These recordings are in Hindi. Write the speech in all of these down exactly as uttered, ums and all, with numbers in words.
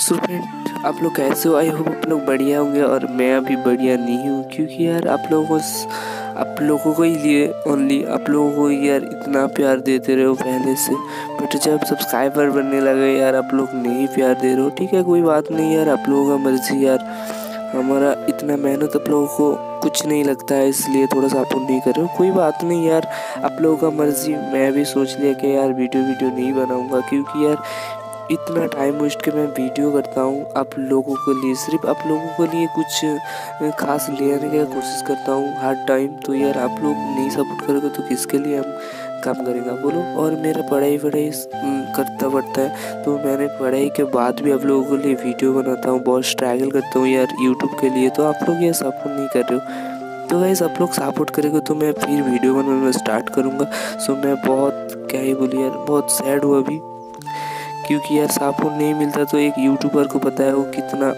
सो फ्रेंड, आप लोग कैसे हो? आई होप आप लोग बढ़िया होंगे और मैं अभी बढ़िया नहीं हूँ, क्योंकि यार आप लोगों को आप लोगों को ही लिए ओनली आप लोगों को यार इतना प्यार देते रहे हो पहले से, बट जब सब्सक्राइबर बनने लगे यार आप लोग नहीं प्यार दे रहे हो। ठीक है, कोई बात नहीं यार, आप लोगों का मर्जी यार, हमारा इतना मेहनत आप लोगों को कुछ नहीं लगता है, इसलिए थोड़ा सा सपोर्ट नहीं कर रहे हो। कोई बात नहीं यार, आप लोगों का मर्जी। मैं भी सोच लिया कि यार वीडियो वीडियो नहीं बनाऊंगा, क्योंकि यार इतना टाइम वेस्ट के मैं वीडियो करता हूँ आप लोगों के लिए, सिर्फ आप लोगों के लिए कुछ खास लेने की कोशिश करता हूँ हर टाइम। तो यार आप लोग नहीं सपोर्ट करोगे तो किसके लिए हम काम करेंगे बोलो। और मेरा पढ़ाई वढ़ाई करता पड़ता है, तो मैंने पढ़ाई के बाद भी आप लोगों के लिए वीडियो बनाता हूँ, बहुत स्ट्रगल करता हूँ यार यूट्यूब के लिए। तो आप लोग ये सपोर्ट नहीं कर रहे हो, तो गाइस आप लोग सपोर्ट करेंगे तो मैं फिर वीडियो बनाना स्टार्ट करूँगा। सो मैं बहुत क्या ही बोली यार, बहुत सैड हुआ अभी, क्योंकि यार सपोर्ट नहीं मिलता तो एक यूट्यूबर को पता है वो कितना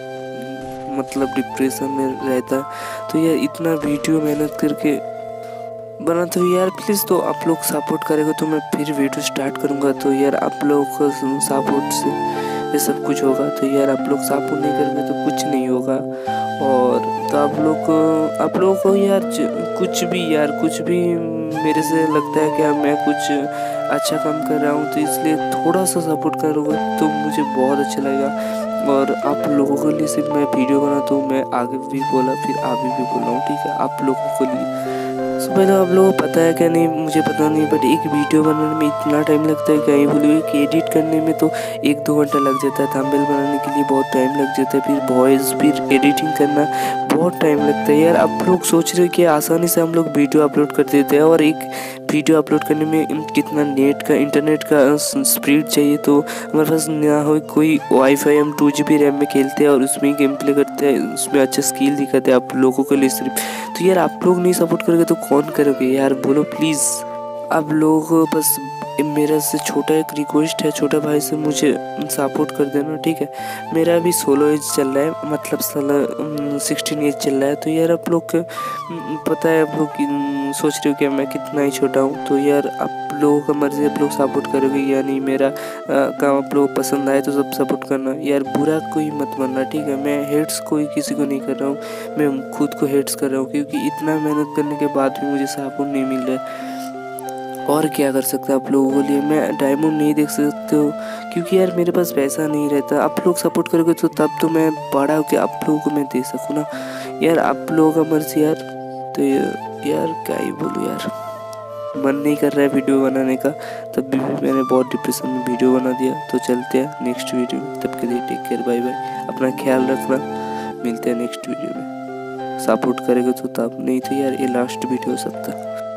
मतलब डिप्रेशन में रहता है। तो यार इतना वीडियो मेहनत करके बनाते हो यार, प्लीज़ तो आप लोग सपोर्ट करेंगे तो मैं फिर वीडियो स्टार्ट करूँगा। तो यार आप लोगों को सपोर्ट से ये सब कुछ होगा, तो यार आप लोग सपोर्ट नहीं करेंगे तो कुछ नहीं होगा। और तो आप लोग को आप लोगों को यार कुछ भी यार कुछ भी मेरे से लगता है कि मैं कुछ अच्छा काम कर रहा हूँ, तो इसलिए थोड़ा सा सपोर्ट करोगे तो मुझे बहुत अच्छा लगेगा। और आप लोगों के लिए सिर्फ मैं वीडियो बनाता हूँ, मैं आगे भी बोला फिर आगे भी बोल रहा हूँ, ठीक है, आप लोगों के लिए। सो पहले आप लोगों को पता है क्या नहीं मुझे पता नहीं, बट एक वीडियो बनाने में इतना टाइम लगता है, कहीं बोलिए कि एडिट करने में तो एक दो घंटा लग जाता है, थंबनेल बनाने के लिए बहुत टाइम लग जाता है, फिर वॉइस फिर एडिटिंग करना बहुत टाइम लगता है। यार आप लोग सोच रहे हो कि आसानी से हम लोग वीडियो अपलोड कर देते हैं, और एक वीडियो अपलोड करने में कितना नेट का इंटरनेट का स्पीड चाहिए, तो हमारे पास ना हो कोई वाईफाई, हम टू जी बी रैम में खेलते हैं और उसमें गेम प्ले करते हैं, उसमें अच्छा स्किल दिखाते हैं आप लोगों के लिए सिर्फ। तो यार आप लोग नहीं सपोर्ट करोगे तो कौन करोगे यार बोलो प्लीज़। आप लोग बस मेरा से छोटा एक रिक्वेस्ट है, छोटा भाई से मुझे सपोर्ट कर देना, ठीक है। मेरा अभी सोलह एज चल रहा है, मतलब साला सिक्सटीन एज चल रहा है। तो यार आप लोग पता है, आप लोग सोच रहे हो कि मैं कितना ही छोटा हूँ, तो यार आप लोगों का मर्जी, आप लोग सपोर्ट करोगे या नहीं। मेरा काम आप लोग पसंद आए तो सब सपोर्ट करना यार, बुरा कोई मत बनना, ठीक है। मैं हेट्स कोई किसी को नहीं कर रहा हूँ, मैं खुद को हेट्स कर रहा हूँ, क्योंकि इतना मेहनत करने के बाद भी मुझे सपोर्ट नहीं मिल रहा है। और क्या कर सकता आप लोगों के लिए, मैं डायमंड नहीं देख सकते हो, क्योंकि यार मेरे पास पैसा नहीं रहता। आप लोग सपोर्ट करोगे तो तब तो मैं बड़ा होकर आप लोगों को मैं दे सकूँ ना यार, आप लोगों का मर्जी यार। तो यार क्या ही बोलूँ यार, मन नहीं कर रहा है वीडियो बनाने का, तब भी मैंने बहुत डिप्रेशन में वीडियो बना दिया। तो चलते हैं नेक्स्ट वीडियो में, तब के लिए टेक केयर, बाय बाय, अपना ख्याल रखना, मिलते हैं नेक्स्ट वीडियो में। सपोर्ट करेगा तो तब, नहीं तो यार ये लास्ट वीडियो हो सकता है।